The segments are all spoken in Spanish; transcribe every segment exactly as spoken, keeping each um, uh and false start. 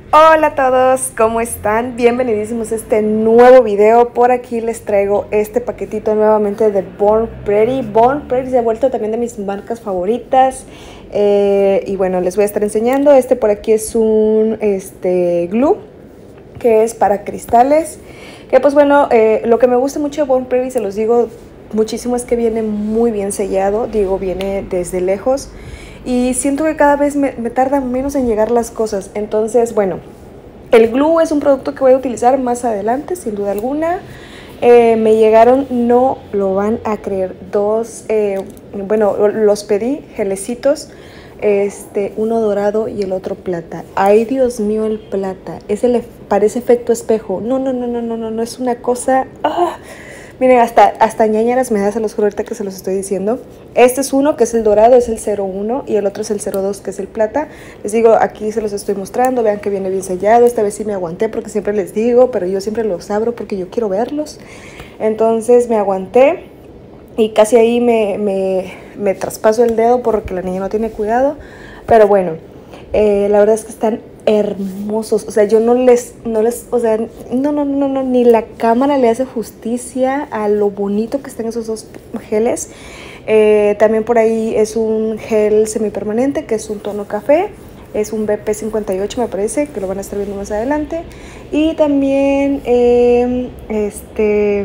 Hola a todos, ¿cómo están? Bienvenidísimos a este nuevo video. Por aquí les traigo este paquetito nuevamente de Born Pretty. Born Pretty se ha vuelto también de mis marcas favoritas. Eh, y bueno, les voy a estar enseñando. Este por aquí es un este, glue que es para cristales. Que pues bueno, eh, lo que me gusta mucho de Born Pretty, se los digo muchísimo, es que viene muy bien sellado. Digo, viene desde lejos. Y siento que cada vez me, me tardan menos en llegar las cosas. Entonces, bueno, el glue es un producto que voy a utilizar más adelante, sin duda alguna. Eh, me llegaron, no lo van a creer, dos, eh, bueno, los pedí, gelecitos, este, uno dorado y el otro plata. Ay, Dios mío, el plata, ese le parece efecto espejo. No, no, no, no, no, no, no es una cosa... ¡Ah! Miren, hasta, hasta ñañaras me da, se los juro ahorita que se los estoy diciendo. Este es uno que es el dorado, es el cero uno, y el otro es el cero dos, que es el plata. Les digo, aquí se los estoy mostrando, vean que viene bien sellado. Esta vez sí me aguanté porque siempre les digo, pero yo siempre los abro porque yo quiero verlos. Entonces me aguanté y casi ahí me, me, me traspaso el dedo porque la niña no tiene cuidado. Pero bueno, eh, la verdad es que están hermosos, o sea, yo no les, no les, o sea, no, no, no, no, ni la cámara le hace justicia a lo bonito que están esos dos geles. Eh, también por ahí es un gel semipermanente que es un tono café, es un B P cincuenta y ocho me parece, que lo van a estar viendo más adelante. Y también eh, este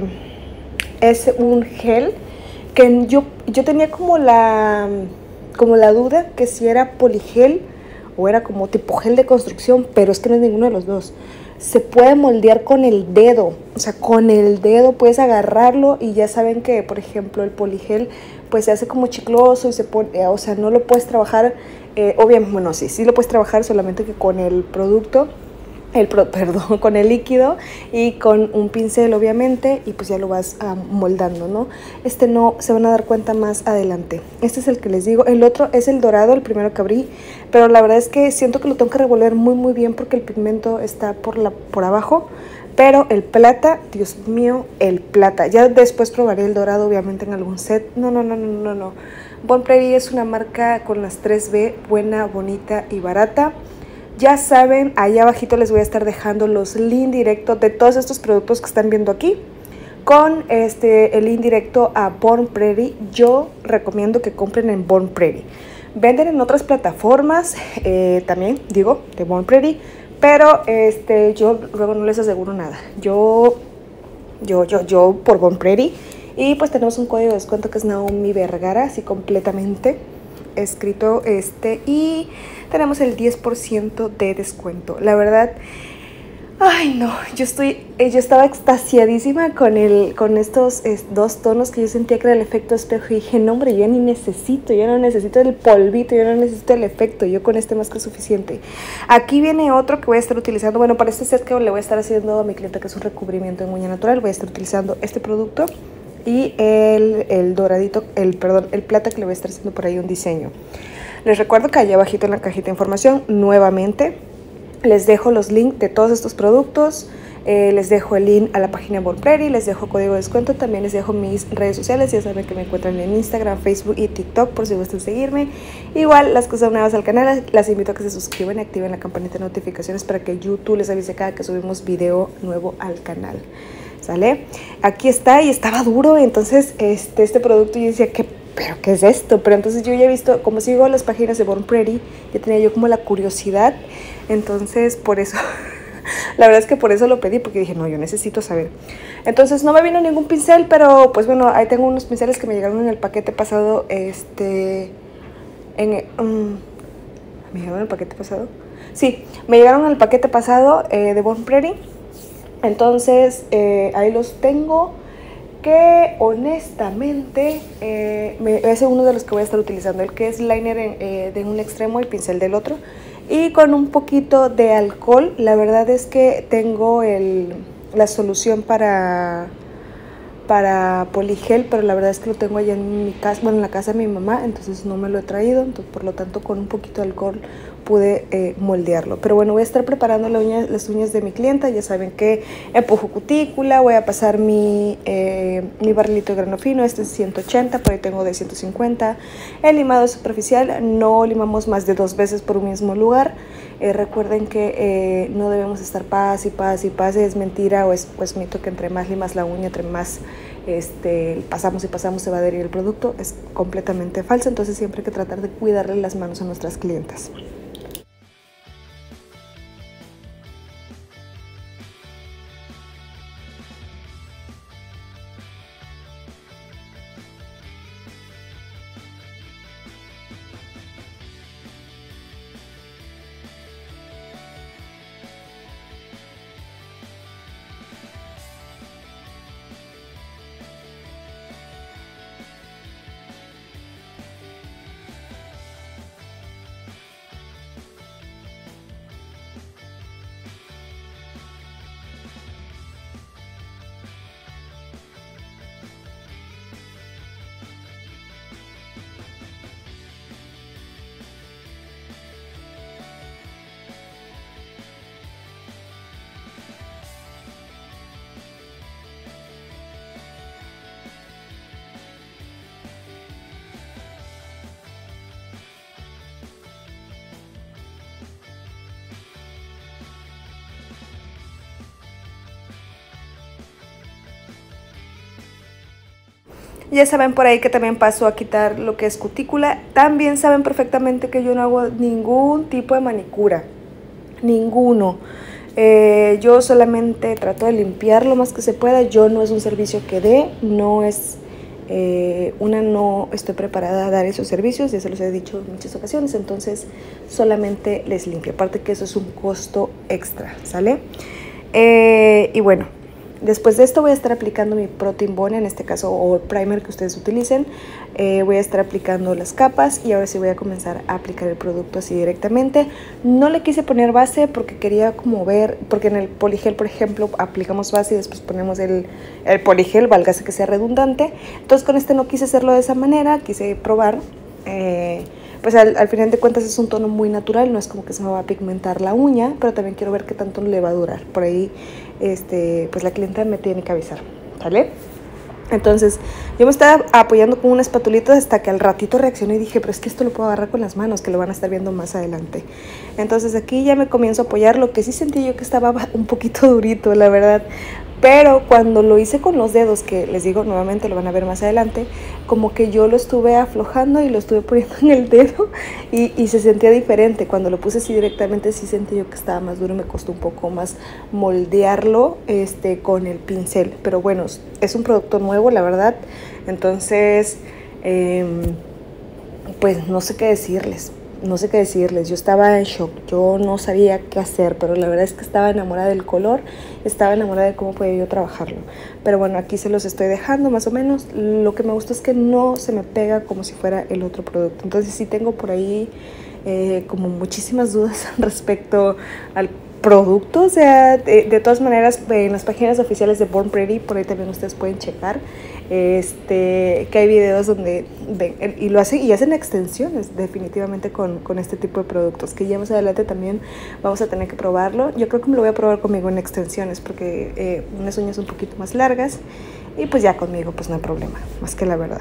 es un gel que yo, yo tenía como la, como la duda que si era poligel o era como tipo gel de construcción, pero es que no es ninguno de los dos. Se puede moldear con el dedo, o sea, con el dedo puedes agarrarlo y ya saben que, por ejemplo, el poligel pues se hace como chicloso y se pone, o sea, no lo puedes trabajar, eh, obviamente, bueno, sí, sí lo puedes trabajar, solamente que con el producto, el pro, perdón, con el líquido y con un pincel obviamente, y pues ya lo vas uh, moldando, ¿no? Este no, se van a dar cuenta más adelante. Este es el que les digo. El otro es el dorado, el primero que abrí, pero la verdad es que siento que lo tengo que revolver muy muy bien porque el pigmento está por, la, por abajo. Pero el plata, Dios mío, el plata. Ya después probaré el dorado obviamente en algún set. No, no, no, no, no, no. Born Pretty es una marca con las tres B, buena, bonita y barata. Ya saben, ahí abajito les voy a estar dejando los links directos de todos estos productos que están viendo aquí. Con este, el link directo a Born Pretty, yo recomiendo que compren en Born Pretty. Venden en otras plataformas, eh, también digo, de Born Pretty, pero este, yo luego no les aseguro nada. Yo, yo, yo, yo por Born Pretty. Y pues tenemos un código de descuento que es Naomi Vergara, así completamente escrito este, y tenemos el diez por ciento de descuento. La verdad, ay no, yo estoy, yo estaba extasiadísima con el, con estos es, dos tonos que yo sentía que era el efecto espejo y dije, no hombre, yo ni necesito, yo no necesito el polvito, yo no necesito el efecto, yo con este más que suficiente. Aquí viene otro que voy a estar utilizando, bueno, para este set que le voy a estar haciendo a mi cliente, que es un recubrimiento en uña natural, voy a estar utilizando este producto y el, el doradito, el perdón, el plata, que le voy a estar haciendo por ahí un diseño. Les recuerdo que allá abajito en la cajita de información, nuevamente, les dejo los links de todos estos productos. Eh, les dejo el link a la página de Born Pretty, les dejo código de descuento, también les dejo mis redes sociales, ya saben que me encuentran en Instagram, Facebook y TikTok por si gustan seguirme. Igual las cosas nuevas al canal, las invito a que se suscriban y activen la campanita de notificaciones para que YouTube les avise cada que subimos video nuevo al canal. ¿Sale? Aquí está y estaba duro, entonces este, este producto yo decía, ¿qué, pero qué es esto? Pero entonces yo ya he visto, como sigo las páginas de Born Pretty, ya tenía yo como la curiosidad, entonces por eso, la verdad es que por eso lo pedí, porque dije, no, yo necesito saber. Entonces no me vino ningún pincel, pero pues bueno, ahí tengo unos pinceles que me llegaron en el paquete pasado, este, en, um, ¿me llegaron en el paquete pasado? Sí, me llegaron en el paquete pasado eh, de Born Pretty. Entonces eh, ahí los tengo, que honestamente eh, me, ese es uno de los que voy a estar utilizando, el que es liner en, eh, de un extremo y pincel del otro, y con un poquito de alcohol. La verdad es que tengo el, la solución para, para poligel, pero la verdad es que lo tengo allá en mi casa, bueno, en la casa de mi mamá, entonces no me lo he traído, entonces por lo tanto con un poquito de alcohol pude eh, moldearlo. Pero bueno, voy a estar preparando la uña, las uñas de mi clienta. Ya saben que empujo cutícula, voy a pasar mi, eh, mi barrilito de grano fino, este es ciento ochenta, por ahí tengo de ciento cincuenta. El limado superficial, no limamos más de dos veces por un mismo lugar. Eh, recuerden que eh, no debemos estar paz y paz y paz, es mentira o es pues mito que entre más limas la uña, entre más este, pasamos y pasamos se va a adherir el producto. Es completamente falso, entonces siempre hay que tratar de cuidarle las manos a nuestras clientas. Ya saben por ahí que también paso a quitar lo que es cutícula. También saben perfectamente que yo no hago ningún tipo de manicura, ninguno. Eh, yo solamente trato de limpiar lo más que se pueda. Yo no es un servicio que dé, no es eh, una, no estoy preparada a dar esos servicios, ya se los he dicho en muchas ocasiones, entonces solamente les limpio. Aparte que eso es un costo extra, ¿sale? Eh, y bueno, después de esto voy a estar aplicando mi Protein Bond, en este caso, o el primer que ustedes utilicen. Eh, voy a estar aplicando las capas y ahora sí voy a comenzar a aplicar el producto así directamente. No le quise poner base porque quería como ver, porque en el poligel, por ejemplo, aplicamos base y después ponemos el, el poligel, válgase que sea redundante. Entonces con este no quise hacerlo de esa manera, quise probar. Eh, pues al, al final de cuentas es un tono muy natural, no es como que se me va a pigmentar la uña, pero también quiero ver qué tanto le va a durar. Por ahí, este, pues la clienta me tiene que avisar, ¿vale? Entonces yo me estaba apoyando con una espatulita hasta que al ratito reaccioné y dije, pero es que esto lo puedo agarrar con las manos, que lo van a estar viendo más adelante. Entonces aquí ya me comienzo a apoyar, lo que sí sentí yo que estaba un poquito durito, la verdad. Pero cuando lo hice con los dedos, que les digo nuevamente, lo van a ver más adelante, como que yo lo estuve aflojando y lo estuve poniendo en el dedo y, y se sentía diferente. Cuando lo puse así directamente sí sentí yo que estaba más duro y me costó un poco más moldearlo este, con el pincel. Pero bueno, es un producto nuevo, la verdad. Entonces, eh, pues no sé qué decirles. No sé qué decirles, yo estaba en shock, yo no sabía qué hacer, pero la verdad es que estaba enamorada del color, estaba enamorada de cómo podía yo trabajarlo. Pero bueno, aquí se los estoy dejando más o menos. Lo que me gusta es que no se me pega como si fuera el otro producto. Entonces sí tengo por ahí eh, como muchísimas dudas respecto al producto. O sea, de, de todas maneras, en las páginas oficiales de Born Pretty, por ahí también ustedes pueden checar. Este, que hay videos donde ven, y lo hacen y hacen extensiones definitivamente con, con este tipo de productos, que ya más adelante también vamos a tener que probarlo. Yo creo que me lo voy a probar conmigo en extensiones porque eh, unas uñas un poquito más largas y pues ya conmigo pues no hay problema, más que la verdad.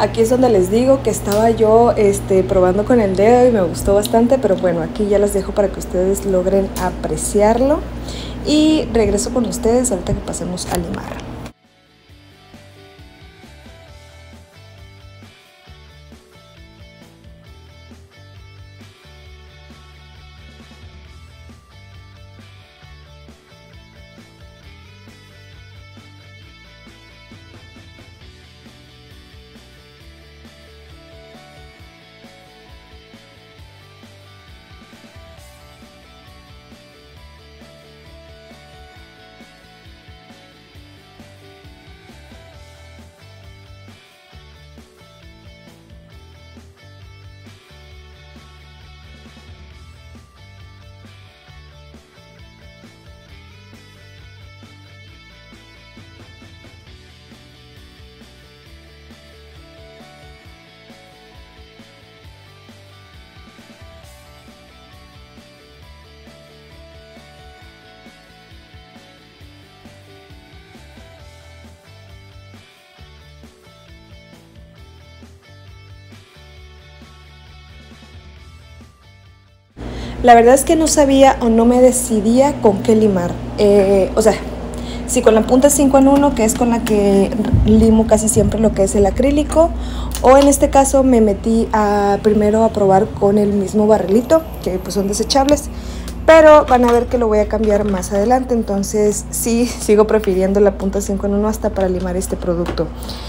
Aquí es donde les digo que estaba yo este, probando con el dedo y me gustó bastante, pero bueno, aquí ya les dejo para que ustedes logren apreciarlo. Y regreso con ustedes ahorita que pasemos a limar. La verdad es que no sabía o no me decidía con qué limar. Eh, o sea, si con la punta cinco en uno, que es con la que limo casi siempre lo que es el acrílico, o en este caso me metí a, primero a probar con el mismo barrilito, que pues son desechables, pero van a ver que lo voy a cambiar más adelante. Entonces sí, sigo prefiriendo la punta cinco en uno hasta para limar este producto.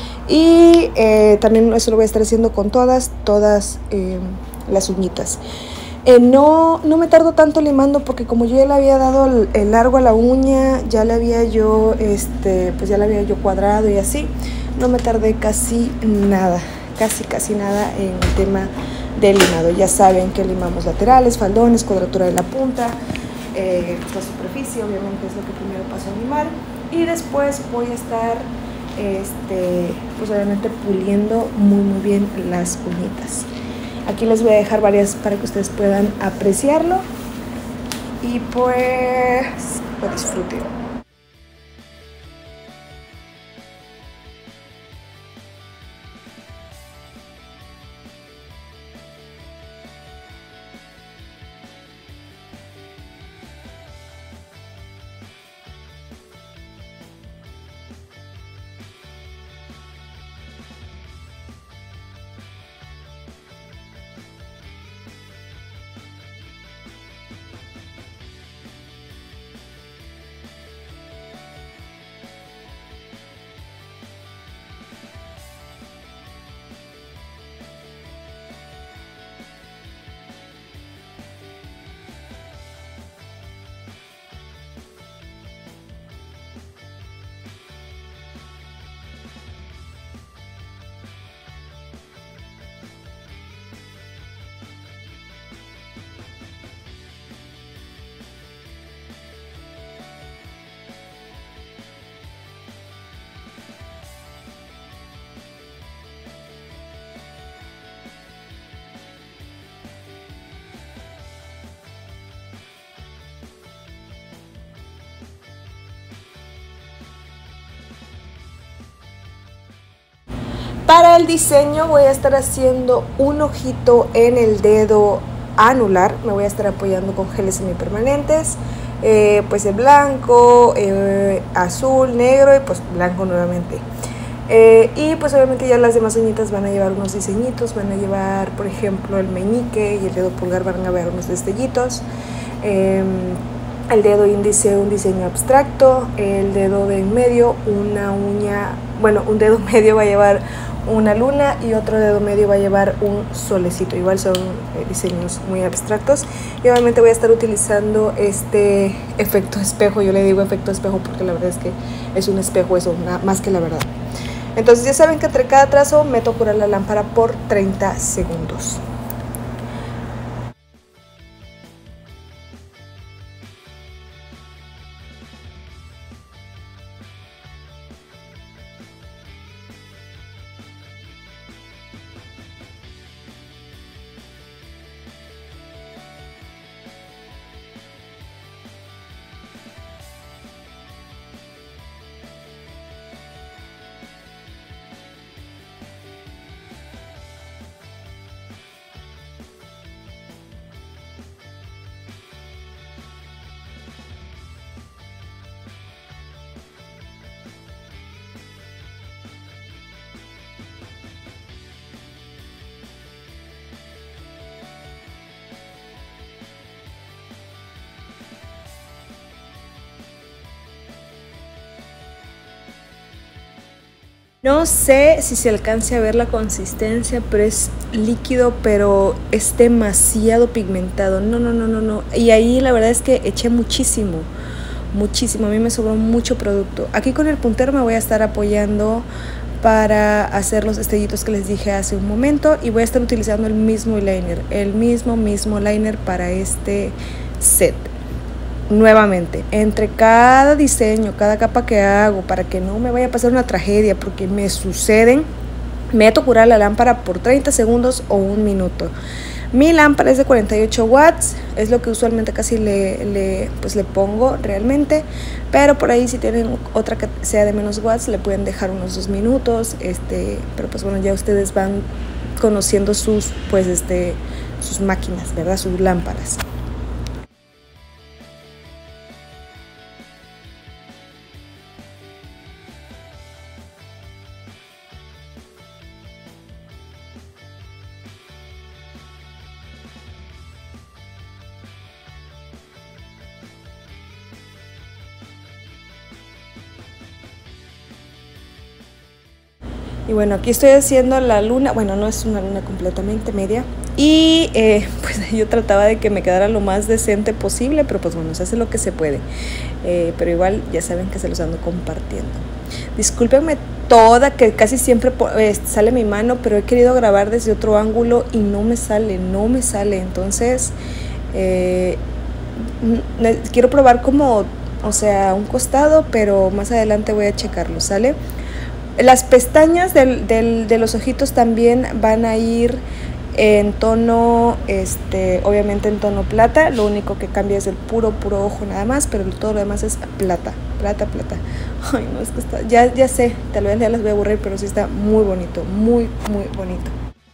Y eh, también eso lo voy a estar haciendo con todas, todas eh, las uñitas. Eh, no, no me tardo tanto limando porque como yo ya le había dado el, el largo a la uña, ya le había yo, este, pues ya le había yo cuadrado y así, no me tardé casi nada, casi casi nada en el tema del limado. Ya saben que limamos laterales, faldones, cuadratura de la punta, eh, la superficie, obviamente es lo que primero paso a limar, y después voy a estar, este, pues obviamente puliendo muy muy bien las uñitas. Aquí les voy a dejar varias para que ustedes puedan apreciarlo y pues lo disfruten. Para el diseño voy a estar haciendo un ojito en el dedo anular. Me voy a estar apoyando con geles semipermanentes, eh, pues el blanco, eh, azul, negro y pues blanco nuevamente. Eh, y pues obviamente ya las demás uñitas van a llevar unos diseñitos, van a llevar por ejemplo el meñique y el dedo pulgar van a ver unos destellitos. Eh, el dedo índice un diseño abstracto, el dedo de en medio una uña, bueno un dedo medio va a llevar una luna y otro dedo medio va a llevar un solecito. Igual son eh, diseños muy abstractos y obviamente voy a estar utilizando este efecto espejo. Yo le digo efecto espejo porque la verdad es que es un espejo, eso, una, más que la verdad. Entonces ya saben que entre cada trazo meto a curar la lámpara por treinta segundos. No sé si se alcance a ver la consistencia, pero es líquido, pero es demasiado pigmentado. No, no, no, no, no. Y ahí la verdad es que eché muchísimo, muchísimo. A mí me sobró mucho producto. Aquí con el puntero me voy a estar apoyando para hacer los destellitos que les dije hace un momento. Y voy a estar utilizando el mismo liner, el mismo, mismo liner para este set. Nuevamente, entre cada diseño, cada capa que hago, para que no me vaya a pasar una tragedia, porque me suceden, meto curar la lámpara por treinta segundos o un minuto. Mi lámpara es de cuarenta y ocho watts, es lo que usualmente casi le, le, pues le pongo realmente, pero por ahí si tienen otra que sea de menos watts le pueden dejar unos dos minutos, este, pero pues bueno, ya ustedes van conociendo sus, pues este, sus máquinas, ¿verdad? Sus lámparas. Y bueno, aquí estoy haciendo la luna, bueno, no es una luna completamente media. Y eh, pues yo trataba de que me quedara lo más decente posible, pero pues bueno, se hace lo que se puede. Eh, pero igual ya saben que se los ando compartiendo. Discúlpenme toda, que casi siempre eh, sale mi mano, pero he querido grabar desde otro ángulo y no me sale, no me sale. Entonces, eh, quiero probar como, o sea, un costado, pero más adelante voy a checarlo, ¿sale? Las pestañas del, del, de los ojitos también van a ir en tono, este, obviamente en tono plata. Lo único que cambia es el puro, puro ojo nada más, pero todo lo demás es plata, plata, plata. Ay, no, es que está, ya, ya sé, tal vez ya las voy a aburrir, pero sí está muy bonito, muy, muy bonito.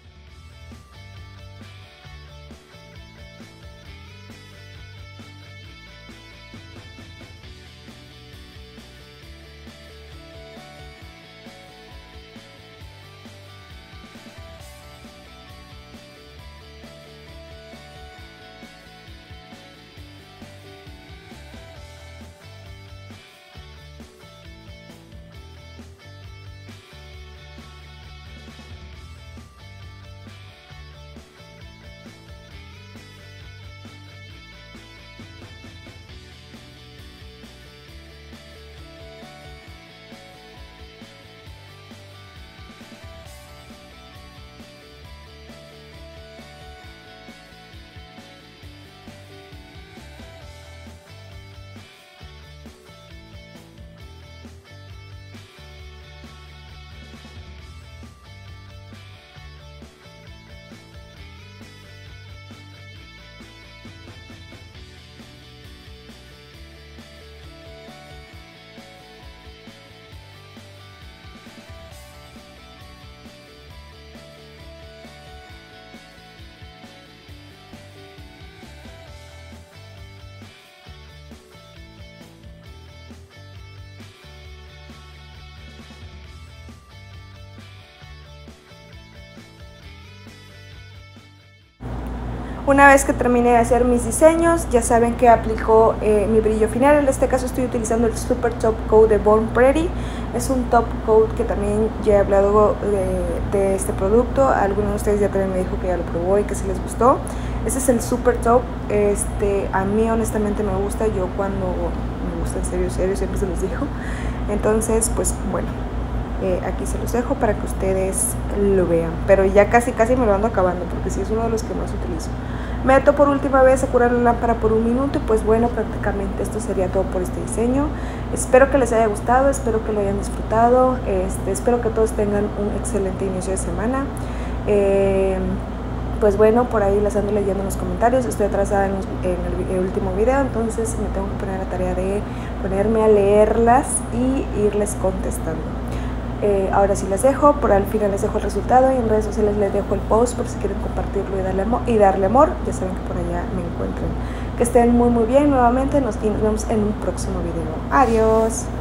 Una vez que terminé de hacer mis diseños, ya saben que aplico eh, mi brillo final. En este caso estoy utilizando el Super Top Coat de Born Pretty. Es un top coat que también ya he hablado de, de este producto. Algunos de ustedes ya también me dijo que ya lo probó y que sí les gustó. Este es el Super Top. Este, a mí honestamente me gusta. Yo cuando me gusta en serio, serio, siempre se los digo. Entonces, pues bueno. Eh, aquí se los dejo para que ustedes lo vean, pero ya casi casi me lo ando acabando porque sí es uno de los que más utilizo. Meto por última vez a curar la lámpara por un minuto y pues bueno, prácticamente esto sería todo por este diseño. Espero que les haya gustado, espero que lo hayan disfrutado, este, espero que todos tengan un excelente inicio de semana. eh, Pues bueno, por ahí las ando leyendo en los comentarios. Estoy atrasada en, los, en el, el último video, entonces me tengo que poner a la tarea de ponerme a leerlas y irles contestando. Eh, ahora sí les dejo, por al final les dejo el resultado y en redes sociales les dejo el post por si quieren compartirlo y darle amor, y darle amor. Ya saben que por allá me encuentran. Que estén muy muy bien nuevamente nos, y nos vemos en un próximo video. Adiós.